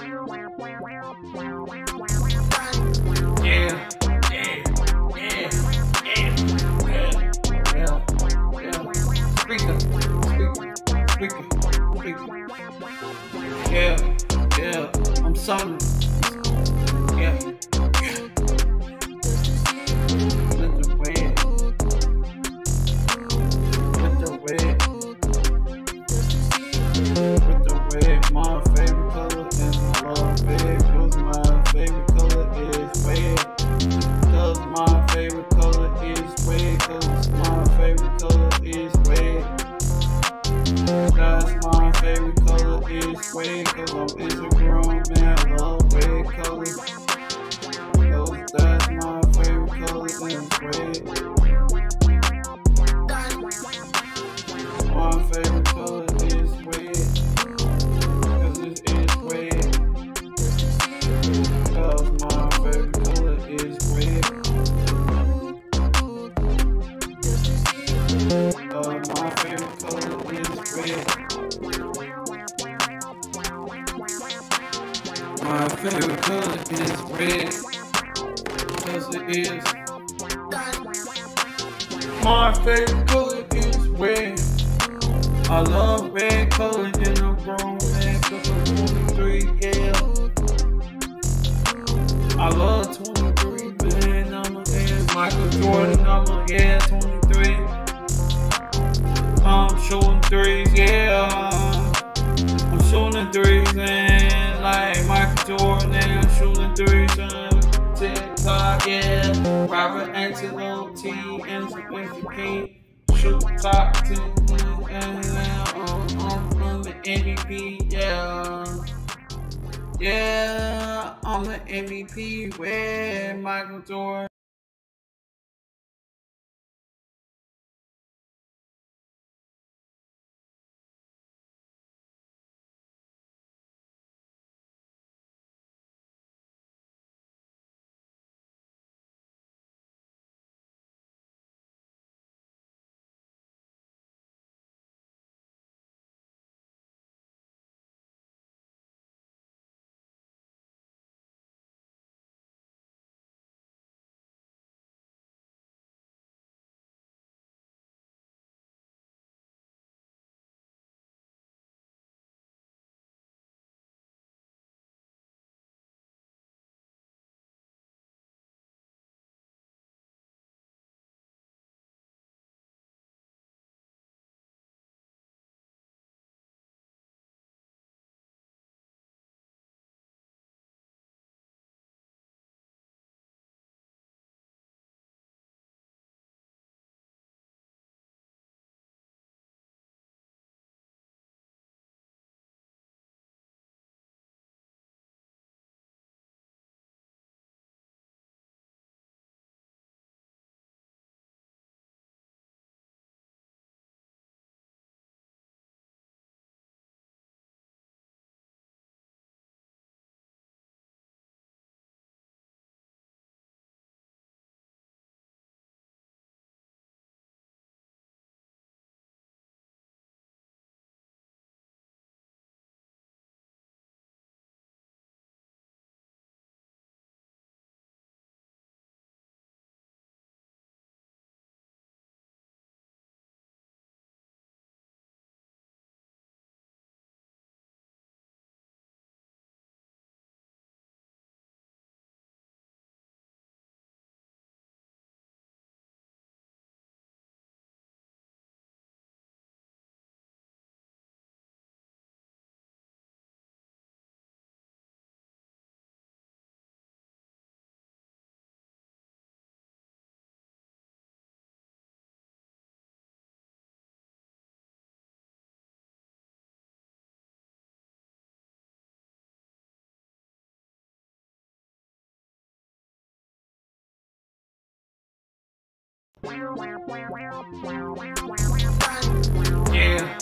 Yeah, yeah, yeah, yeah. Speaker. Yeah, I'm something. Yeah. With the red. My favorite color is red. Cause my favorite color is red. Cause my favorite color is red. Cause my favorite color is red. That's my favorite color is red. Cause I'm into grown man. I love red colors. Cause that's my favorite color is red. My favorite color is red. Cause it is red. Cause my favorite color is red. My favorite color is red. My favorite color is red. Cause it is. My favorite color is red. I love red color in a grown man. Cause I'm 23, yeah. I love 23, man. I'm a man. Michael Jordan, I'm a 23. I'm shooting threes, yeah. I'm shooting threes, and like Michael Jordan, and I'm shooting threes on TikTok, yeah. Robert Angelo, T, and the King. Shoot top 10, and I'm the MVP, yeah. Yeah, I'm the MVP with Michael Jordan. Yeah.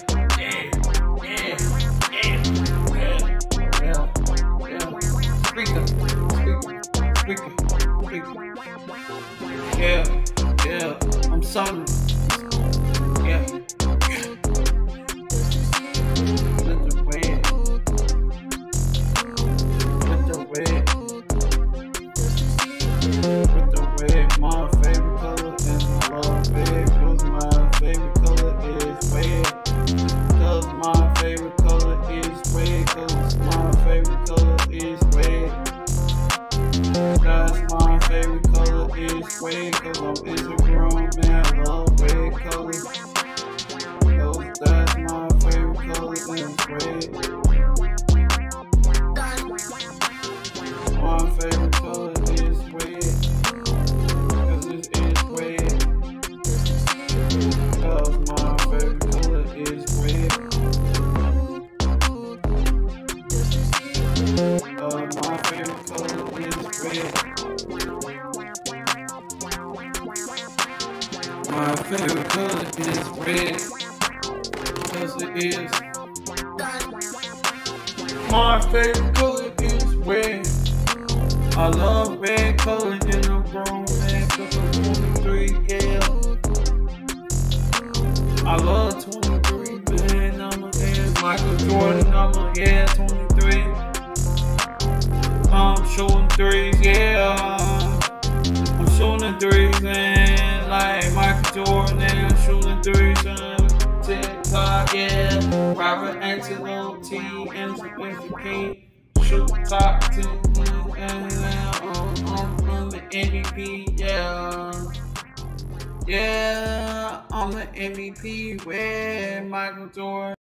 Yeah, I'm something. Yeah. With the red. My favorite color is red. My favorite color is red. Because it is. My favorite color is red. I love red color in a grown man cause I'm 23, yeah. I love 23, man. I'm a man. Michael Jordan, I'm a, yeah, 23. I'm shooting threes, yeah. I'm shooting threes, man. Like Michael Jordan, and I'm shooting threes on TikTok, yeah. Robert Angelo, T, Angelo, King. Shoot top 10, and I'm the MVP, yeah. Yeah, I'm the MVP with Michael Jordan.